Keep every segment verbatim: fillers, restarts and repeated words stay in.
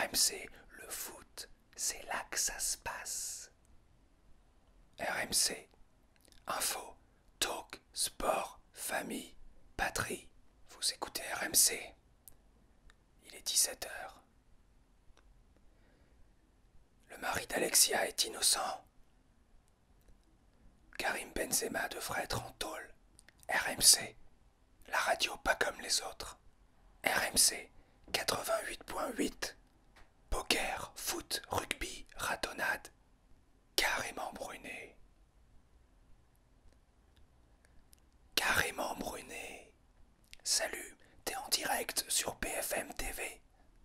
M C, le foot, c'est là que ça se passe. R M C, info, talk, sport, famille, patrie. Vous écoutez R M C. Il est dix-sept heures. Le mari d'Alexia est innocent. Karim Benzema devrait être en tôle. R M C, la radio pas comme les autres. R M C, quatre-vingt-huit point huit. Poker, foot, rugby, ratonnade. Carrément bruné. Carrément bruné. Salut, t'es en direct sur B F M T V.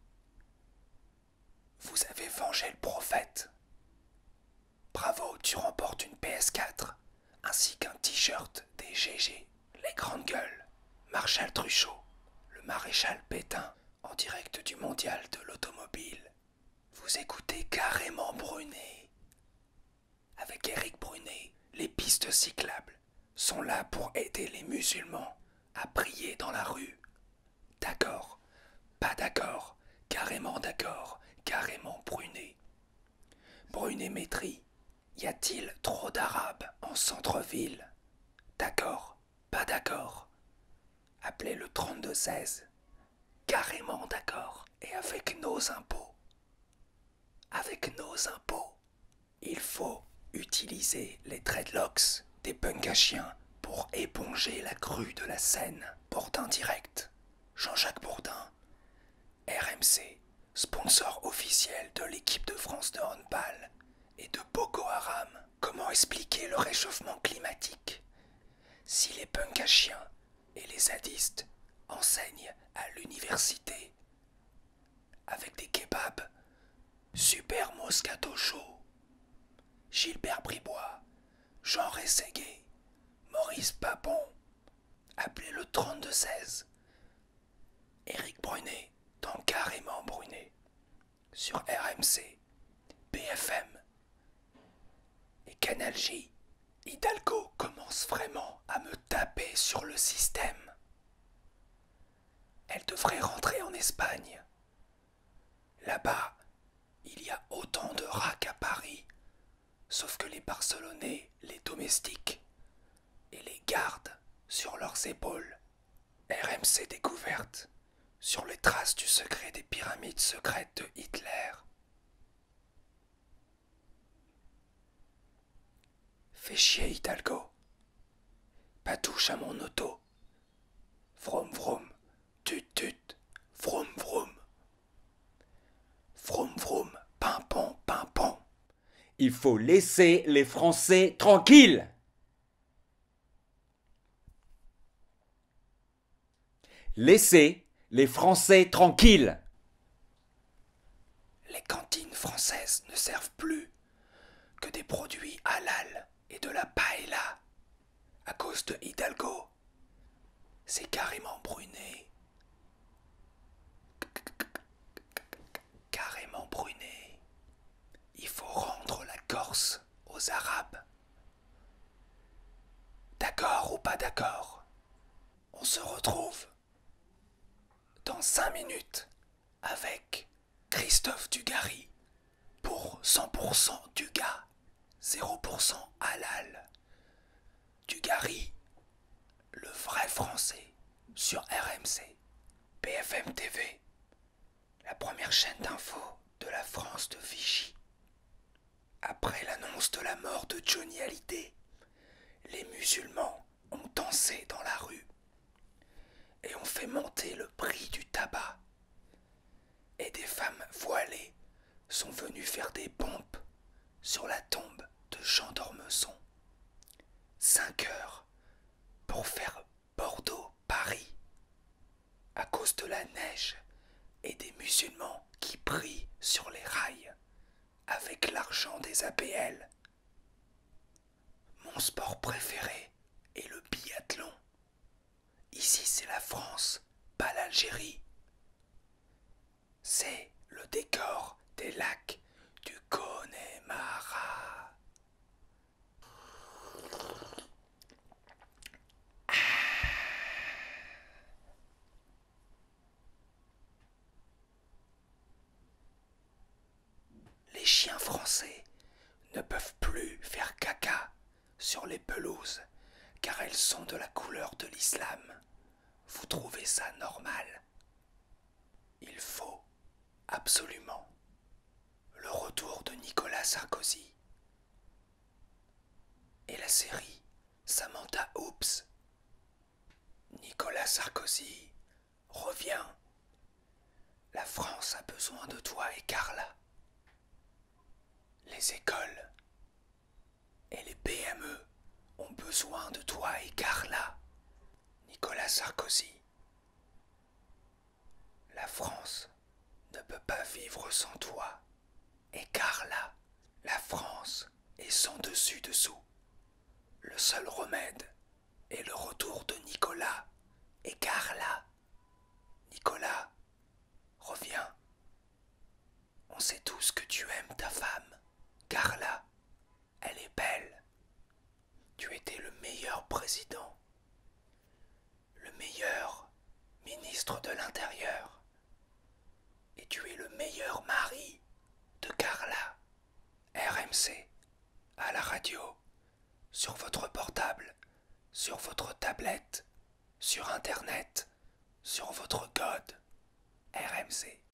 Vous avez vengé le prophète. Bravo, tu remportes une P S quatre, ainsi qu'un t-shirt des G G, les grandes gueules, Marshall Truchot, le maréchal Pétain, en direct du mondial de l'automobile. Vous écoutez Carrément Bruné. Avec Éric Brunet, les pistes cyclables sont là pour aider les musulmans à prier dans la rue. D'accord, pas d'accord, carrément d'accord, carrément Brunet. Brunet-Métry, y a-t-il trop d'arabes en centre-ville? D'accord, pas d'accord. Appelez le trente-deux seize. Carrément d'accord. Et avec nos impôts. Avec nos impôts. Il faut utiliser les dreadlocks des punks à chiens pour éponger la crue de la Seine. Bourdin direct. Jean-Jacques Bourdin. R M C, sponsor officiel de l'équipe de France de handball et de Boko Haram. Comment expliquer le réchauffement climatique si les punks à chiens et les zadistes enseignent à l'université avec des kebabs super moscato chaud? Gilbert Bribois, Jean Rességuet, Maurice Papon, appelez le trente-deux seize. Éric Brunet dans Carrément Brunet sur R M C, B F M et Canal J. Hidalgo commence vraiment à me taper sur le système. Elle devrait rentrer en Espagne. Là-bas, il y a autant de rats qu'à Paris, sauf que les Barcelonais les domestiquent et les gardent sur leurs épaules. R M C découverte sur les traces du secret des pyramides secrètes de Hitler. Fais chier Hidalgo. Pas touche à mon auto. Vroom vroom, tut tut, vroom vroom. Vroom vroom, pimpon, pimpon. Il faut laisser les Français tranquilles. Laissez les Français tranquilles. Les cantines françaises ne servent plus que des produits halal et de la paella à cause de Hidalgo. C'est carrément Brunet. Carrément Brunet. Il faut rendre la Corse aux Arabes. D'accord ou pas d'accord? On se retrouve dans cinq minutes avec Christophe Dugarry pour cent pour cent Dugas, zéro pour cent halal. Dugarry, le vrai français, sur R M C, B F M T V, la première chaîne d'info de la France de Vichy. Après l'annonce de la mort de Johnny Hallyday, les musulmans ont dansé dans la rue et ont fait monter le prix du tabac. Et des femmes voilées sont venues faire des pompes sur la tombe de Jean d'Ormesson. Cinq heures pour faire Bordeaux-Paris à cause de la neige et des musulmans qui prient sur les rails avec l'argent des A P L. Mon sport préféré est le biathlon. Ici c'est la France, pas l'Algérie. C'est le décor des lacs du Connemara. Français ne peuvent plus faire caca sur les pelouses car elles sont de la couleur de l'islam. Vous trouvez ça normal? Il faut absolument le retour de Nicolas Sarkozy. Et la série Samantha Oops. Nicolas Sarkozy, reviens. La France a besoin de toi et Carla. Les écoles et les P M E ont besoin de toi et Carla. Nicolas Sarkozy. La France ne peut pas vivre sans toi. Et Carla, la France est sans dessus-dessous. Le seul remède est le retour de Nicolas et Carla. Nicolas, reviens. On sait tous que tu aimes ta femme. Carla, elle est belle. Tu étais le meilleur président, le meilleur ministre de l'Intérieur. Et tu es le meilleur mari de Carla. R M C, à la radio, sur votre portable, sur votre tablette, sur Internet, sur votre code. R M C.